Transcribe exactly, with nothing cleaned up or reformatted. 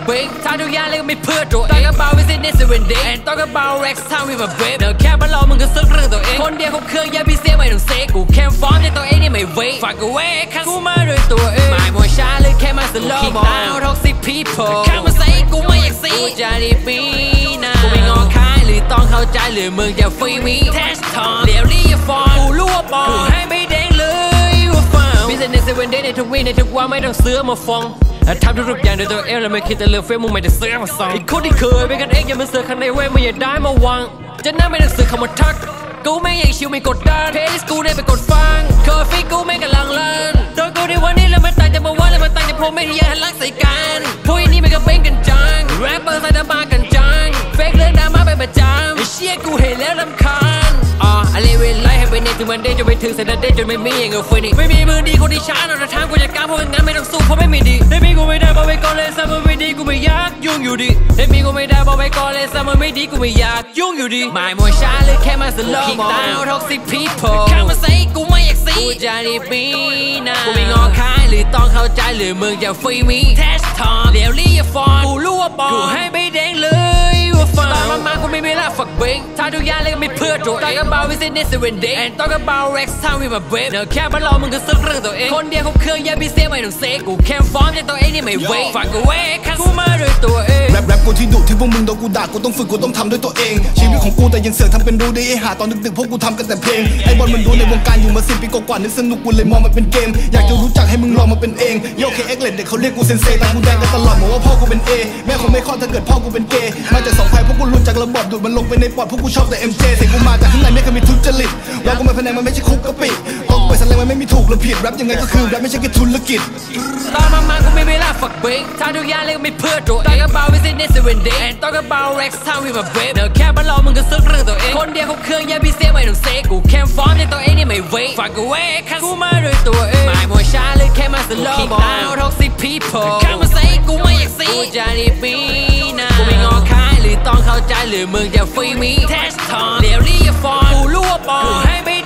เบงทำทุกอย่างเลยก็ไม่เพื่อตัวเอง Talk about business every day and talk about Rex time with my babe เดี๋ยวแค่บ้านเรามึงก็ซึกเรื่องตัวเองคนเดียวเขาเครื่องอย่าพี่เสียไม่ต้องเซกูแค่ฟอร์มในตัวเองนี่ไม่เว้ยฝากกูไว้ข้างกูมาด้วยตัวเองไม่มัวช้าเลยแค่มาสโลว์มอง toxic people ข้ามมาใส่กูไม่อยากซีกูจะได้ปีน่ะกูไม่งอค้ายหรือต้องเข้าใจหรือมึงจะฟรีมีแทชทองเดี๋ยวรีฟอร์กูรู้ว่าบอลกูให้ไม่แดงเลยว่าฟัง business every day ในทุกวี่ในทุกวันไม่ต้องซื้อมาฟังทำทุกอย่างด้วยตัวเองแล้วไม่คิดแต่เลือกเฟซมึงไม่ได้เสื้อมาส่องไอ้คนที่เคยเป็นกันเองอย่ามาเสือข้างในเว้ยมึงอย่าได้มาวางจะนั่งไม่ต้องสื่อคำว่าทักกูไม่อยากชิวไม่กดดันเพลย์ลิสต์กูได้ไปกดฟังคอฟฟี่กูไม่กำลังลันตัวกูในวันนี้แล้วมันต่างจากเมื่อวานแล้วมันต่างจากผมไม่ที่อยากหันหลังใส่กันพวกนี้มันก็เป็นกันจังแรปเปอร์ใส่ดราม่ากันจังเฟกเรื่องดราม่าไปประจำไอ้เชี่ยกูเห็นแล้วรำคาญอ่ะอะไรเวลาให้ไปเนี่ยถึงมันได้จนไปถึงเสร็จได้จนไม่มีอย่างเงี้ยเฟนี่ไม่มีมือดีคนที่ช้าเราจะทางกูจะกล้าเพราะงั้นไม่ต้องสู้เพราะไม่มีดีได้มีกูไม่ได้บอกไว้ก่อนเลยซ้ำมันไม่ดีกูไม่อยากยุ่งอยู่ดีได้มีกูไม่ได้บอกไว้ก่อนเลยซ้ำมันไม่ดีกูไม่อยากยุ่งอยู่ดีไม่มัวช้าเลยแค่มาสโลว์มอง toxic people ข้ามมาใส่กูไม่อยากซีกูจะได้ปีน่ะกูไม่งอค้ายหรือต้องเข้าใจหรือมึงจะฟรีมีแทชทองเดี๋ยวรีฟอร์กูรู้ว่าบอลกูให้ไม่แดงเลยว่าฟังตอนมามากูไม่มีเวลาฝักเบงทำทุกอย่างเลยก็ไม่เพื่อตัวเอง Talk about business every day and talk about Rex time with my babe เดี๋ยวแค่บ้านเรามึงก็ซึกเรื่องตัวเองคนเดียวเขาเครื่องอย่าพี่เสียไม่ต้องเซกูแค่ฟอร์มในตัวเองนี่ไม่เว้ยฝากกูไว้ข้างกูมาด้วยตัวเองแรปแรปกูที่ดุที่พวกมึงโดนกูด่ากูต้องฝึกกูต้องทำด้วยตัวเองชีวิตของกูแต่ยังเสือกทำเป็นรู้ได้ไอ้หาตอนดึกๆพวกกูทำกันแต่เพลงไอ้บอลมันดูในวงการอยู่มาสิบปีกว่าๆนึกสนุกกูเลยมองมันเป็นเกมอยากจะรู้จักให้มึงลองมาเป็นเองโยเคเอ็กเลนเด็กเขาเรียกกูเซนเซแต่กูแดงกันตลอดบอกว่าพ่อกูเป็นเอแม่คงไม่คลอดถ้าเกิดพ่อกูเป็นเกย์มาจากสองไพ่พวกกูหลุดจากระบบดูดมันลงไปในปอดพวกกูชอบแต่เอ็มเจเสียงกูมาจากข้างในไม่เคยมีทุจริตเรากูมาภายในมันไม่ใช่คุกกะปิตรงไปแสดงมันไม่มีถูกหรือผิดแรปยังไงก็คือแรปไม่ใช่แค่ธุรกิจตอนมามากูไม่เวลาฝักเบงทำทุกอย่างเลยก็ไม่เพื่อตัวเอง Talk about business every day and talk about Rex time with my babe เดี๋ยวแค่บ้านเรามึงก็ซึกเรื่องตัวเองคนเดียวเขาเครื่องอย่าพี่เสียไม่ต้องเซกูแค่ฟอร์มในตัวเองนี่ไม่เว้ยฝากกูไว้ข้างกูมาด้วยตัวเองไม่มัวช้าเลยแค่มาสโลว์มอง toxic people ข้ามมาใส่กูไม่อยากซีกูจะได้ปีน่ะกูไม่งอค้ายหรือต้องเข้าใจหรือมึงจะฟรีมีแทชทองเดี๋ยวรีฟอร์กูรู้ว่าบอลกูให้ไม่